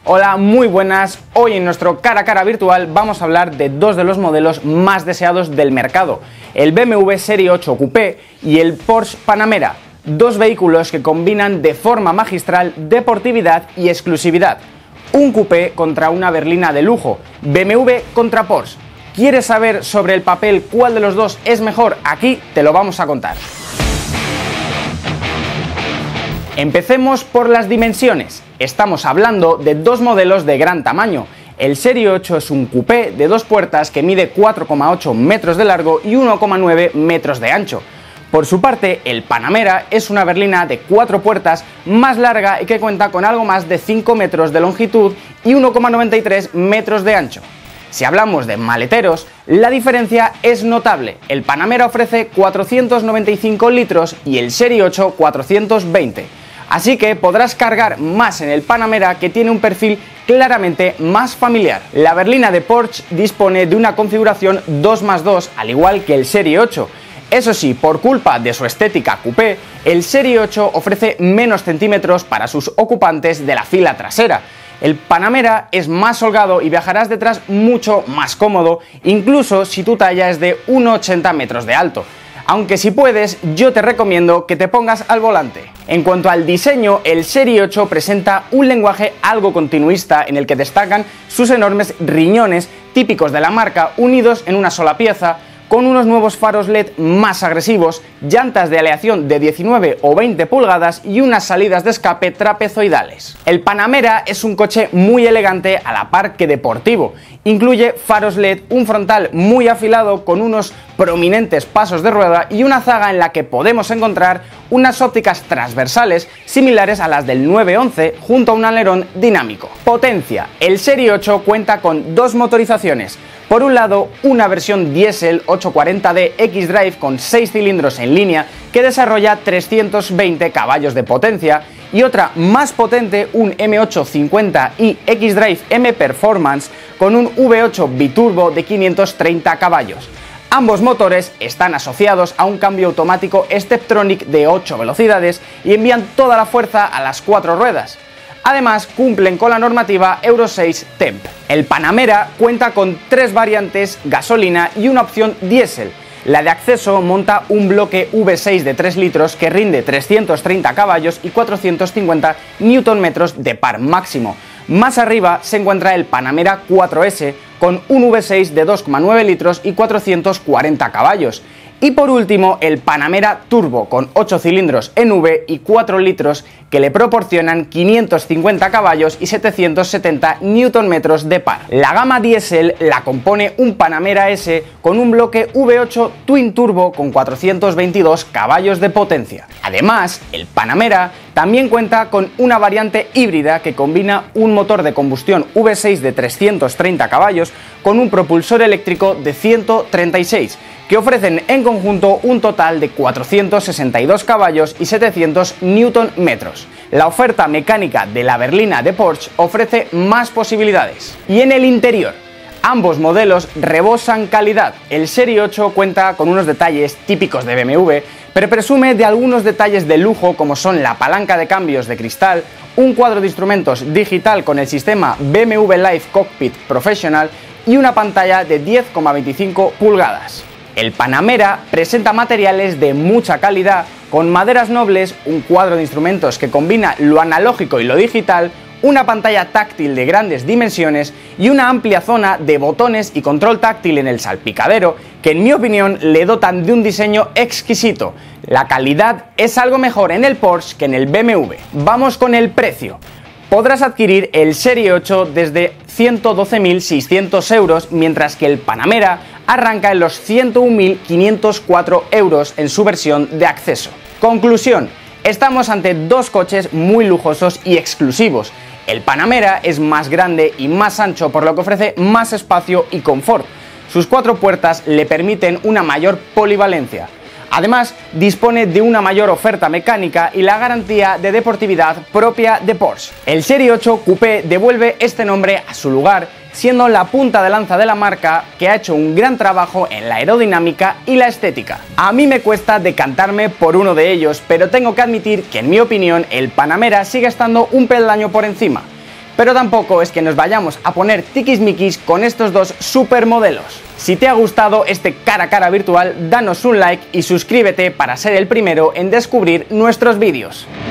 Hola, muy buenas. Hoy en nuestro cara a cara virtual vamos a hablar de dos de los modelos más deseados del mercado, el BMW Serie 8 Coupé y el Porsche Panamera, dos vehículos que combinan de forma magistral deportividad y exclusividad. Un coupé contra una berlina de lujo, BMW contra Porsche. ¿Quieres saber sobre el papel cuál de los dos es mejor? Aquí te lo vamos a contar. Empecemos por las dimensiones. Estamos hablando de dos modelos de gran tamaño. El Serie 8 es un coupé de dos puertas que mide 4,8 metros de largo y 1,9 metros de ancho. Por su parte, el Panamera es una berlina de 4 puertas más larga y que cuenta con algo más de 5 metros de longitud y 1,93 metros de ancho. Si hablamos de maleteros, la diferencia es notable. El Panamera ofrece 495 litros y el Serie 8 420. Así que podrás cargar más en el Panamera, que tiene un perfil claramente más familiar. La berlina de Porsche dispone de una configuración 2+2, al igual que el Serie 8. Eso sí, por culpa de su estética coupé, el Serie 8 ofrece menos centímetros para sus ocupantes de la fila trasera. El Panamera es más holgado y viajarás detrás mucho más cómodo, incluso si tu talla es de 1,80 metros de alto. Aunque si puedes, yo te recomiendo que te pongas al volante. En cuanto al diseño, el Serie 8 presenta un lenguaje algo continuista en el que destacan sus enormes riñones típicos de la marca unidos en una sola pieza, con unos nuevos faros LED más agresivos, llantas de aleación de 19 o 20 pulgadas y unas salidas de escape trapezoidales. El Panamera es un coche muy elegante a la par que deportivo. Incluye faros LED, un frontal muy afilado con unos prominentes pasos de rueda y una zaga en la que podemos encontrar unas ópticas transversales similares a las del 911 junto a un alerón dinámico. Potencia. El Serie 8 cuenta con dos motorizaciones. Por un lado, una versión diésel 840D X-Drive con 6 cilindros en línea que desarrolla 320 caballos de potencia, y otra más potente, un M850i X-Drive M Performance con un V8 biturbo de 530 caballos. Ambos motores están asociados a un cambio automático Steptronic de 8 velocidades y envían toda la fuerza a las 4 ruedas. Además, cumplen con la normativa Euro 6 Temp. El Panamera cuenta con 3 variantes gasolina y una opción diésel. La de acceso monta un bloque V6 de 3 litros que rinde 330 caballos y 450 Nm de par máximo. Más arriba se encuentra el Panamera 4S con un V6 de 2,9 litros y 440 caballos. Y por último, el Panamera Turbo con 8 cilindros en V y 4 litros que le proporcionan 550 caballos y 770 Nm de par. La gama diésel la compone un Panamera S con un bloque V8 Twin Turbo con 422 caballos de potencia. Además, el Panamera también cuenta con una variante híbrida que combina un motor de combustión V6 de 330 caballos con un propulsor eléctrico de 136, que ofrecen en conjunto un total de 462 caballos y 700 Nm. La oferta mecánica de la berlina de Porsche ofrece más posibilidades. Y en el interior, ambos modelos rebosan calidad. El Serie 8 cuenta con unos detalles típicos de BMW, pero presume de algunos detalles de lujo como son la palanca de cambios de cristal, un cuadro de instrumentos digital con el sistema BMW Live Cockpit Professional y una pantalla de 10,25 pulgadas. El Panamera presenta materiales de mucha calidad, con maderas nobles, un cuadro de instrumentos que combina lo analógico y lo digital, una pantalla táctil de grandes dimensiones y una amplia zona de botones y control táctil en el salpicadero que, en mi opinión, le dotan de un diseño exquisito. La calidad es algo mejor en el Porsche que en el BMW. Vamos con el precio. Podrás adquirir el Serie 8 desde 112.600 euros, mientras que el Panamera arranca en los 101.504 euros en su versión de acceso. Conclusión: estamos ante dos coches muy lujosos y exclusivos. El Panamera es más grande y más ancho, por lo que ofrece más espacio y confort. Sus 4 puertas le permiten una mayor polivalencia. Además, dispone de una mayor oferta mecánica y la garantía de deportividad propia de Porsche. El Serie 8 Coupé devuelve este nombre a su lugar, siendo la punta de lanza de la marca, que ha hecho un gran trabajo en la aerodinámica y la estética. A mí me cuesta decantarme por uno de ellos, pero tengo que admitir que, en mi opinión, el Panamera sigue estando un peldaño por encima. pero tampoco es que nos vayamos a poner tiquismiquis con estos dos supermodelos. Si te ha gustado este cara a cara virtual, danos un like y suscríbete para ser el primero en descubrir nuestros vídeos.